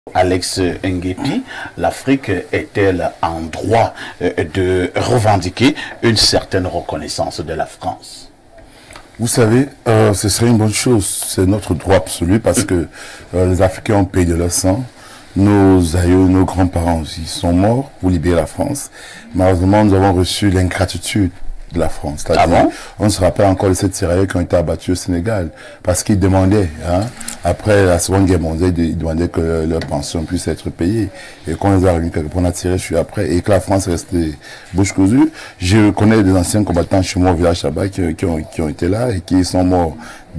Alex Nguepi, l'Afrique est-elle en droit de revendiquer une certaine reconnaissance de la France? Vous savez, ce serait une bonne chose. C'est notre droit absolu parce que les Africains ont payé de leur sang. Nos aïeux, nos grands-parents aussi sont morts pour libérer la France. Malheureusement, nous avons reçu l'ingratitude de la France. On se rappelle encore de ces tirailleurs qui ont été abattus au Sénégal parce qu'ils demandaient, après la Seconde Guerre mondiale, ils demandaient que leur pension puisse être payée. Et qu'on les a réunis quelque part, on a tiré, je suis après, et que la France est restée bouche cousue. Je connais des anciens combattants chez moi au village là-bas qui ont été là et qui sont morts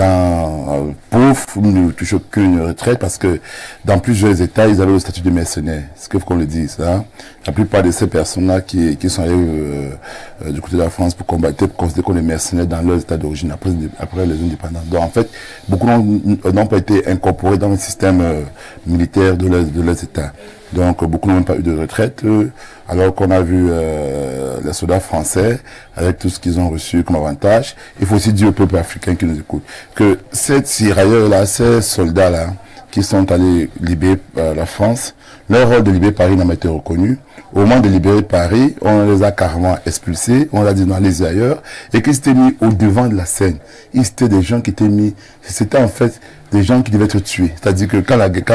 dans pauvre, ne touchent aucune retraite parce que dans plusieurs États, ils avaient le statut de mercenaires. C'est ce qu'on le dise. La plupart de ces personnes-là qui sont allées du côté de la France pour combattre, pour considérer qu'on est mercenaires dans leur état d'origine après les indépendants. Donc en fait, beaucoup n'ont pas été incorporés dans le système militaire de leurs États. Donc beaucoup n'ont pas eu de retraite, alors qu'on a vu les soldats français avec tout ce qu'ils ont reçu comme avantage. Il faut aussi dire au peuple africain qui nous écoute que ces tirailleurs-là, ces soldats-là, qui sont allés libérer la France, leur rôle de libérer Paris n'a pas été reconnu. Au moment de libérer Paris, on les a carrément expulsés, on les a dit d'aller ailleurs, et qu'ils s'étaient mis au devant de la scène. Ils étaient des gens qui étaient mis, c'était en fait des gens qui devaient être tués. C'est-à-dire que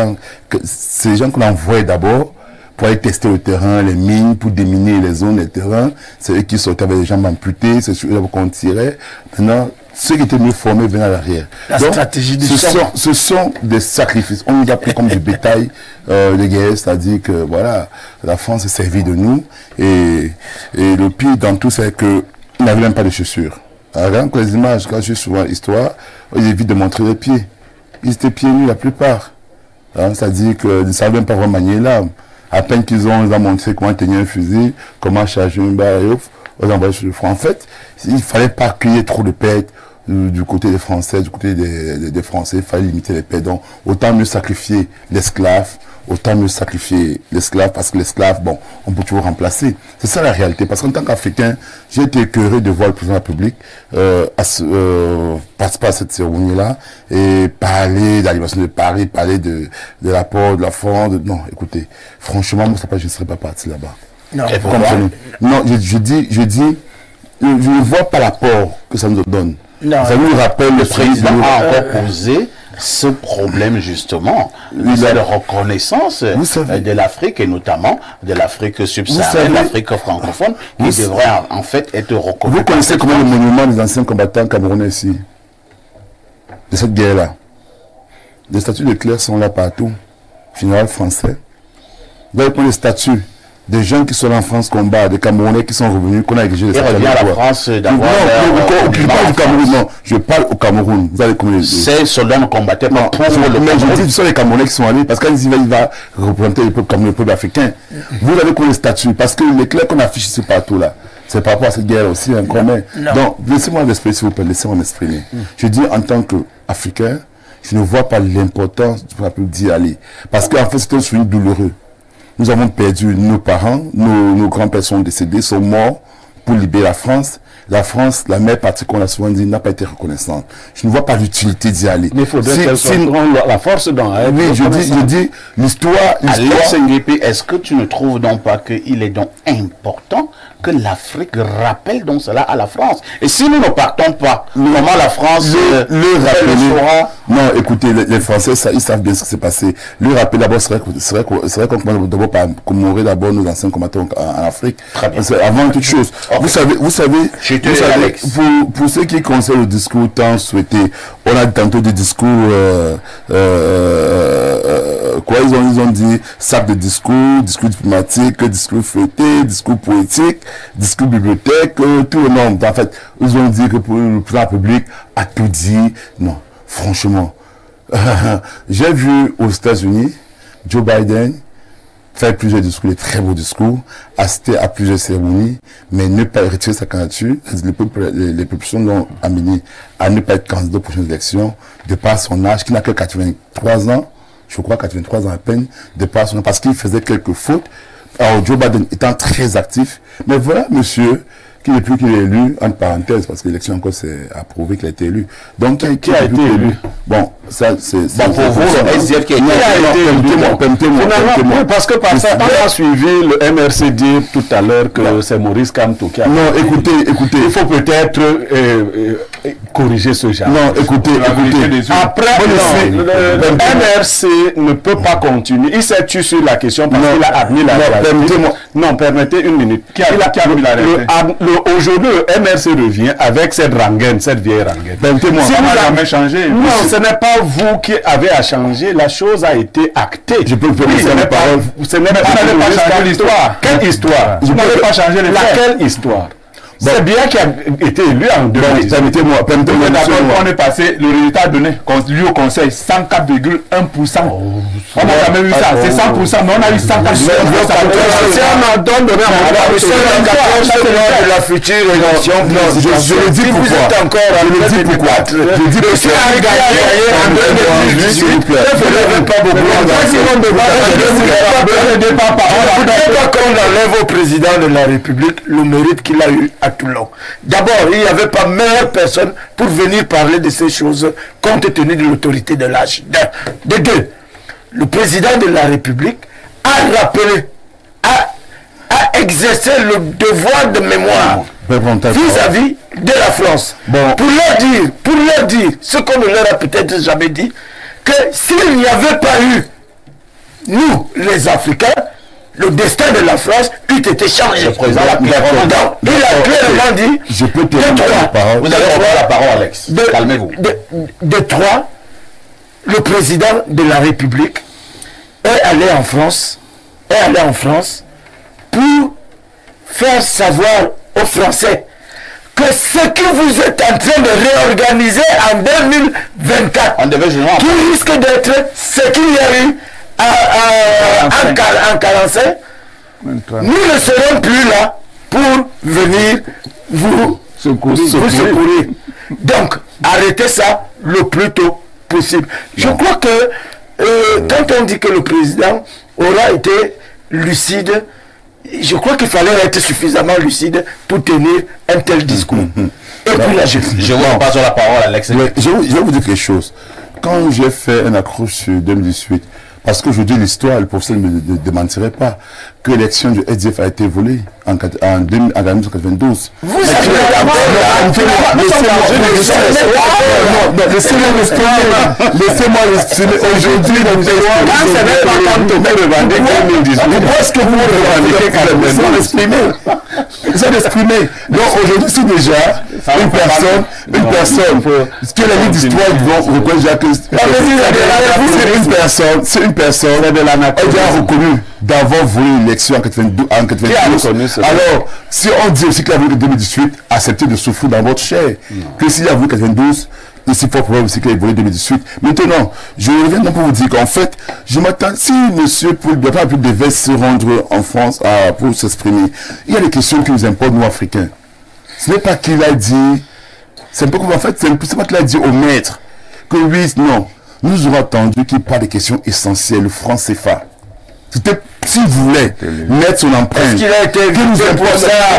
c'est des gens qu'on envoyait d'abord pour aller tester le terrain, les mines, pour déminer les zones, les terrains. C'est eux qui sortaient avec les jambes amputées, c'est sur eux qu'on tirait. Maintenant, ceux qui étaient mieux formés venaient à l'arrière. Stratégie du ce sont des sacrifices. On nous a pris comme du bétail de guerre, c'est-à-dire que voilà, la France s'est servie de nous. Et le pire dans tout, c'est qu'ils n'avaient même pas de chaussures. Rien que les images, quand je suis souvent l'histoire, ils évitent de montrer les pieds. Ils étaient pieds nus la plupart. C'est-à-dire qu'ils ne savaient même pas vraiment manier l'arme. À peine qu'ils ont montré comment tenir un fusil, comment charger une balle, aux envoyer sur le front. En fait, il ne fallait pas qu'il y ait trop de pertes du côté des Français, du côté des Français. Il fallait limiter les pertes. Donc, autant mieux sacrifier l'esclave, parce que l'esclave, bon, on peut toujours remplacer. C'est ça la réalité. Parce qu'en tant qu'Africain, j'ai été écœuré de voir le président de la République participer à cette cérémonie-là et parler de l'animation de Paris, parler de l'apport de la France. Non, écoutez, franchement, moi, je ne serais pas parti là-bas. Non, je dis, je ne vois pas l'apport que ça nous donne. Non, ça nous rappelle le président a encore posé ce problème justement de reconnaissance de l'Afrique et notamment de l'Afrique subsaharienne, l'Afrique francophone qui devrait en fait être reconnue. Vous connaissez comment le monument des anciens combattants camerounais ici, de cette guerre-là? Les statues de clercs sont là partout, général français. Vous avez pris les statues des gens qui sont en France combat, des Camerounais qui sont revenus, qu'on a exigé les statues. Il revient à la France d'avoir... Non, pas du Cameroun, non. Je parle au Cameroun. Vous allez comment ces soldats ne combattaient pas pour le Cameroun. Mais je dis, ce sont les Camerounais qui sont allés, parce qu'il va représenter le peuple comme le peuple africain. Vous avez connu les statues, parce que les clercs qu'on affiche ici partout là, c'est par rapport à cette guerre aussi, hein, quand même. Donc, laissez-moi m'exprimer, s'il vous plaît, laissez-moi m'exprimer. Je dis, en tant qu'Africain, je ne vois pas l'importance du peuple d'y aller. Parce qu'en fait, c'est un souvenir douloureux. Nous avons perdu nos parents, nos grands-pères sont décédés, sont morts pour libérer la France. La France, la mère partie qu'on a souvent dit, n'a pas été reconnaissante. Je ne vois pas l'utilité d'y aller. Mais il faudrait la force dans... Oui, je dis, l'histoire... Alex Nguepi, est-ce que tu ne trouves donc pas qu'il est donc important que l'Afrique rappelle donc cela à la France? Et si nous ne partons pas, comment la France le rappeler? Non, écoutez, les Français, ils savent bien ce qui s'est passé. Le rappeler d'abord serait qu'on commence d'abord par commémorer d'abord nos anciens combattants en Afrique. Avant toute chose. Okay. Vous savez, pour ceux qui concernent le discours tant souhaité, on a tantôt des discours, ils ont dit sac de discours diplomatique, discours feuilleté, discours poétique, discours bibliothèque, tout le nom. En fait, ils ont dit que pour le président de la République a tout dit. Non, franchement. J'ai vu aux États-Unis, Joe Biden faire plusieurs discours, des très beaux discours, assister à plusieurs cérémonies, mais ne pas retirer sa candidature. Les populations l'ont amené à ne pas être candidat aux prochaines élections, de par son âge, qui n'a que 83 ans, je crois 83 ans à peine, de par son âge, parce qu'il faisait quelques fautes. Alors Joe Biden étant très actif, mais voilà monsieur qui depuis qu'il est élu, entre parenthèses, parce que l'élection encore c'est approuvé qu'il a été élu. Donc qui a été élu? Bon, ça c'est... Bon, pour vous, le SDF qui a été élu. Finalement, parce que par ça, on a suivi le MRC dire tout à l'heure que c'est Maurice Kamto qui a... Non, écoutez. Il faut peut-être corriger ce genre. Non, écoutez. Après, le MRC ne peut pas continuer. Il s'est tué sur la question parce qu'il a admis la réalité. Non, permettez une minute. Qui a admis la réalité? Aujourd'hui, le MRC revient avec cette rengaine, cette vieille rengaine. Permettez-moi. Si vous n'avez jamais changé. Non, ce n'est pas vous qui avez à changer. La chose a été actée. Je peux vous donner la parole. Ce n'est pas changer l'histoire. Quelle histoire? Vous n'avez pas changé les faits. Laquelle histoire? C'est bien qui a été élu en 2010. Permettez-moi. D'abord, on est passé, le résultat donné, lui au conseil, 104,1%. On n'a jamais vu ça, c'est 100%, mais on a eu 104%. C'est un donne de la future élection. Je le dis pourquoi. Vous êtes encore je le dis pourquoi. Je dis que si on a gagné en 2018, ne levez pas beaucoup. Vous n'avez pas qu'on enlève au président de la République le mérite qu'il a eu à Toulon. D'abord, il n'y avait pas meilleure personne pour venir parler de ces choses compte tenu de l'autorité de l'âge. De deux, le président de la République a rappelé, a exercé le devoir de mémoire vis-à-vis de la France. Bon. Pour leur dire ce qu'on ne leur a peut-être jamais dit, que s'il n'y avait pas eu, nous, les Africains, le destin de la France eût été changé. Il a clairement dit, je peux te donner la parole. Vous allez reprendre la parole, Alex. Calmez-vous. De trois, le président de la République est allé en France pour faire savoir aux Français que ce que vous êtes en train de réorganiser en 2024, qui risque d'être ce qu'il y a eu en 45, nous ne serons plus là pour venir vous secourir. Donc, arrêtez ça le plus tôt possible. Je crois que quand on dit que le président aura été lucide, je crois qu'il fallait être suffisamment lucide pour tenir un tel discours. Et puis là, je vous passe la parole, Alex. Je vais vous dire quelque chose. Quand j'ai fait un accroche sur 2018, parce que je dis l'histoire, le professeur ne me démentirait pas que l'élection du SDF a été volée en 1992. Vous savez laissez-moi l'exprimer. Aujourd'hui, est-ce que vous revendiquez l'exprimer? Donc aujourd'hui, c'est déjà une personne que la ligne d'histoire vont reconnaître que c'est une personne, elle a reconnu d'avoir volé l'élection en 92. Alors, si on dit aussi qu'il a voulu 2018, acceptez de souffrir dans votre chair. Que s'il a voulu 92, aussi fort problème aussi qu'il a volé 2018. Maintenant, je reviens pour vous dire qu'en fait, je m'attends, si monsieur devait se rendre en France pour s'exprimer, il y a des questions qui nous importent, nous, Africains. Ce n'est pas qu'il a dit, c'est un peu comme en fait, c'est pas qu'il a dit au maître que oui, non. Nous aurons attendu qu'il parle des questions essentielles, le franc CFA. C'était, s'il voulait mettre son empreinte. Est-ce qu'il a été vu pour ça?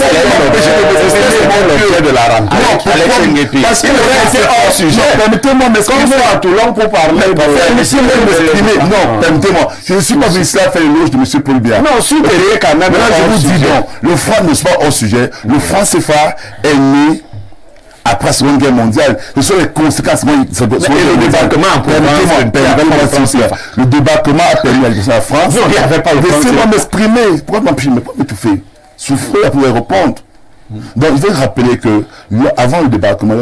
De la rentrée. Parce qu'il était hors sujet. Permettez-moi m'exprimer à Toulon pour parler. Non, permettez-moi. Je ne suis pas venu ici à faire l'éloge de M. Paul Biya. Non, supérieur quand même. Je vous dis non. Le franc ne soit pas hors sujet. Le franc CFA est né après la Seconde Guerre mondiale. Ce sont les conséquences. Le débarquement a permis à la France. Laissez-moi m'exprimer. Pourquoi m'étouffer? Souffrir pour répondre. Donc, je vais rappeler que avant le débarquement,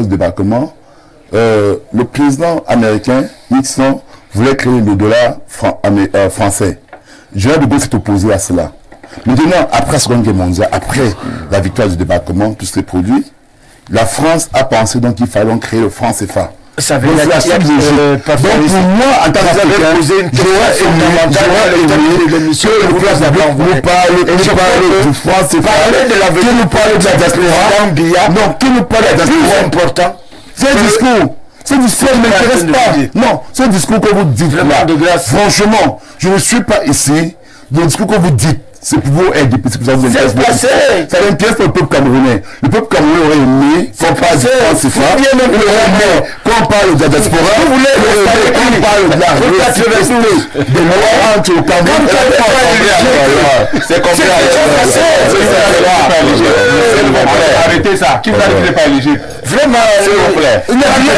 le président américain, Nixon, voulait créer le dollar français. Général de Gaulle s'est opposé à cela. Maintenant, après la Seconde Guerre mondiale, après la victoire du débarquement, tout ce qui est produit, la France a pensé donc qu'il fallait créer le franc CFA. Ça veut dire donc pour moi, en tant qu'Africain, j'aurais aimé nous parle du franc CFA, qui nous parle de la diaspora, non, qui nous parle de la diaspora important. C'est un discours. Ce discours ne m'intéresse pas. Non, ce discours que vous dites là, franchement, je ne suis pas ici. Le discours que vous dites, ce pouvoir est déplacé. Ça intéresse le peuple camerounais. Le peuple camerounais aurait aimé qu'on parle du franc CFA, qu'on parle de la diaspora, qu'on parle de la réciprocité des lois entre le Cameroun et la France. C'est comme ça. Arrêtez ça. Qui vous a dit qu'il n'est pas éligible? Vraiment, s'il vous plaît. Il n'y a rien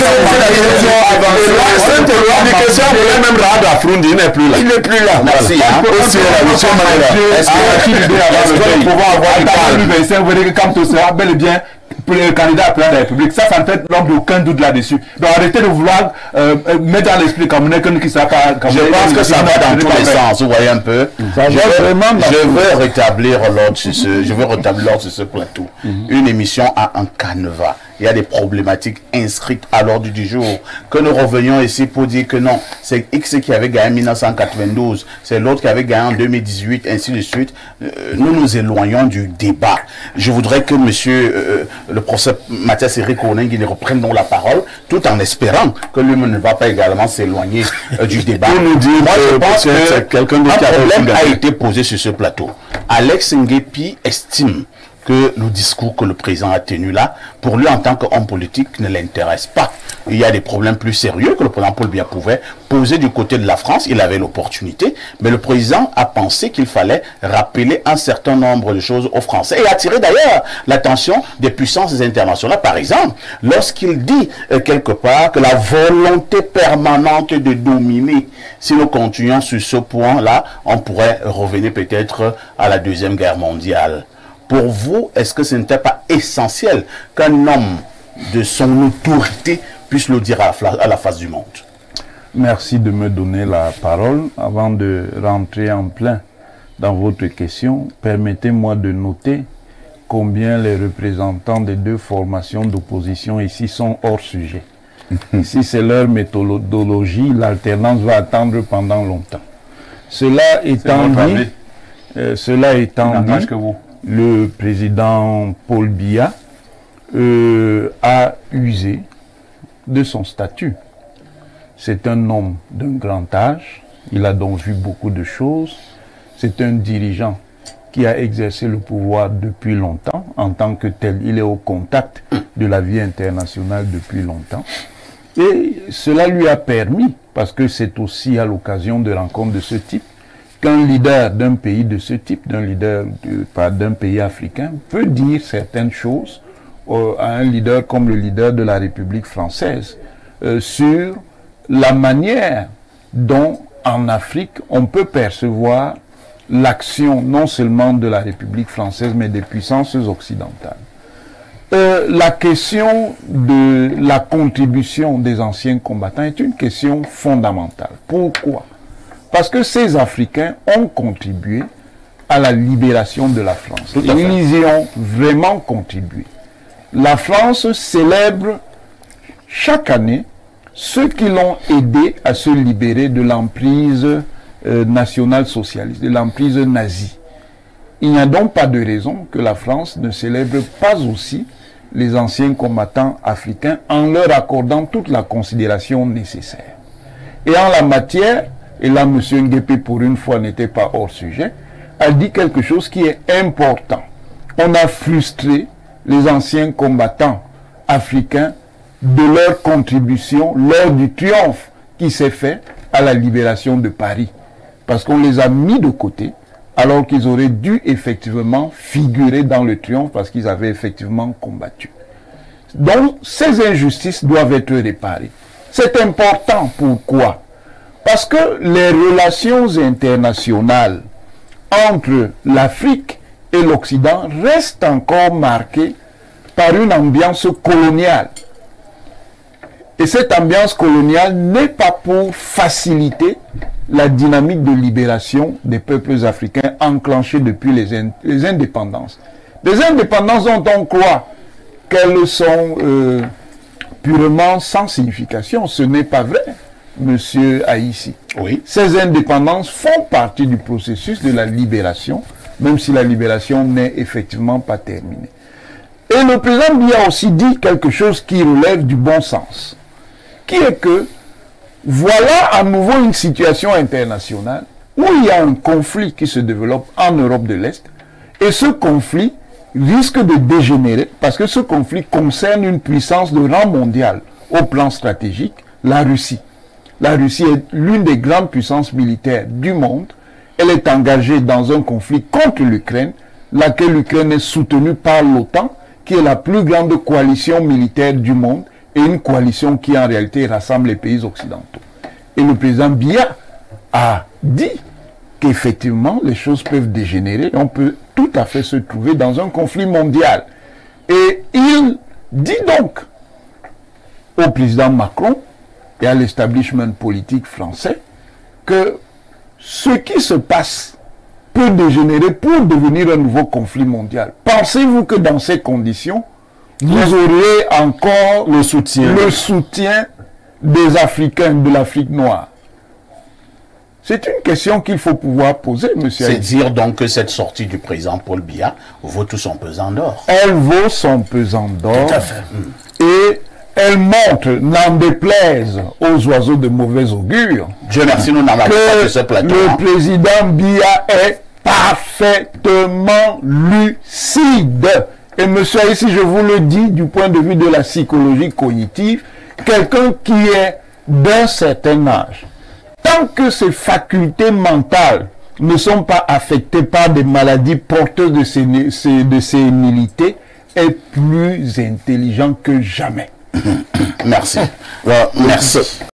il n'est plus là. Il n'est plus là. Merci. Est-ce que nous pouvons avoir une 2025, vous voyez que quand on sera bel et bien le candidat à la présidence de la République, ça ne fait l'homme aucun doute là-dessus. Donc arrêtez de vouloir mettre dans l'esprit camerounais qui ne sera pas. Je pense que ça va dans tous les sens, vous voyez un peu. Je veux rétablir l'ordre sur ce plateau. Une émission a un canevas. Il y a des problématiques inscrites à l'ordre du jour. Que nous revenions ici pour dire que non, c'est X qui avait gagné en 1992, c'est l'autre qui avait gagné en 2018, ainsi de suite. Nous nous éloignons du débat. Je voudrais que monsieur le professeur Mathias Eric Onengi reprenne donc la parole, tout en espérant que lui-même ne va pas également s'éloigner du débat. Moi, je pense que un problème a été posé sur ce plateau. Alex Nguepi estime que le discours que le président a tenu là, pour lui en tant qu'homme politique, ne l'intéresse pas. Il y a des problèmes plus sérieux que le président Paul Biya pouvait poser du côté de la France. Il avait l'opportunité, mais le président a pensé qu'il fallait rappeler un certain nombre de choses aux Français et attirer d'ailleurs l'attention des puissances internationales. Par exemple, lorsqu'il dit quelque part que la volonté permanente de dominer, si nous continuons sur ce point-là, on pourrait revenir peut-être à la Deuxième Guerre mondiale. Pour vous, est-ce que ce n'était pas essentiel qu'un homme de son autorité puisse le dire à la face du monde? Merci de me donner la parole. Avant de rentrer en plein dans votre question, permettez-moi de noter combien les représentants des deux formations d'opposition ici sont hors sujet. Si c'est leur méthodologie, l'alternance va attendre pendant longtemps. Cela étant dit, le président Paul Biya a usé de son statut. C'est un homme d'un grand âge, il a donc vu beaucoup de choses. C'est un dirigeant qui a exercé le pouvoir depuis longtemps. En tant que tel, il est au contact de la vie internationale depuis longtemps. Et cela lui a permis, parce que c'est aussi à l'occasion de rencontres de ce type, qu'un leader d'un pays de ce type, d'un pays africain, peut dire certaines choses à un leader comme le leader de la République française sur la manière dont en Afrique on peut percevoir l'action non seulement de la République française mais des puissances occidentales. La question de la contribution des anciens combattants est une question fondamentale. Pourquoi ? Parce que ces Africains ont contribué à la libération de la France. Ils y ont vraiment contribué. La France célèbre chaque année ceux qui l'ont aidé à se libérer de l'emprise nationale-socialiste, de l'emprise nazie. Il n'y a donc pas de raison que la France ne célèbre pas aussi les anciens combattants africains en leur accordant toute la considération nécessaire. Et en la matière, et là, M. Nguepi, pour une fois, n'était pas hors sujet, a dit quelque chose qui est important. On a frustré les anciens combattants africains de leur contribution lors du triomphe qui s'est fait à la libération de Paris. Parce qu'on les a mis de côté, alors qu'ils auraient dû effectivement figurer dans le triomphe parce qu'ils avaient effectivement combattu. Donc, ces injustices doivent être réparées. C'est important. Pourquoi ? Parce que les relations internationales entre l'Afrique et l'Occident restent encore marquées par une ambiance coloniale. Et cette ambiance coloniale n'est pas pour faciliter la dynamique de libération des peuples africains enclenchée depuis les indépendances. Les indépendances dont on croit qu'elles sont purement sans signification. Ce n'est pas vrai. Monsieur Haïssi. Oui. Ces indépendances font partie du processus de la libération, même si la libération n'est effectivement pas terminée. Et le président Biya a aussi dit quelque chose qui relève du bon sens, qui est que voilà à nouveau une situation internationale où il y a un conflit qui se développe en Europe de l'Est, et ce conflit risque de dégénérer, parce que ce conflit concerne une puissance de rang mondial au plan stratégique, la Russie. La Russie est l'une des grandes puissances militaires du monde. Elle est engagée dans un conflit contre l'Ukraine, laquelle l'Ukraine est soutenue par l'OTAN, qui est la plus grande coalition militaire du monde, et une coalition qui en réalité rassemble les pays occidentaux. Et le président Biya a dit qu'effectivement les choses peuvent dégénérer, on peut tout à fait se trouver dans un conflit mondial. Et il dit donc au président Macron et à l'establishment politique français que ce qui se passe peut dégénérer pour devenir un nouveau conflit mondial. Pensez-vous que dans ces conditions, vous auriez encore le soutien des Africains, de l'Afrique noire? C'est une question qu'il faut pouvoir poser, monsieur. C'est dire donc que cette sortie du président Paul Biya vaut tout son pesant d'or. Elle vaut son pesant d'or. Tout à fait. Et elle montre, n'en déplaise aux oiseaux de mauvais augure, Dieu merci, nous n'avons pas fait ce plateau. Le président Biya est parfaitement lucide. Et monsieur, ici je vous le dis du point de vue de la psychologie cognitive, quelqu'un qui est d'un certain âge, tant que ses facultés mentales ne sont pas affectées par des maladies porteuses de sénilité, est plus intelligent que jamais. Merci. Merci.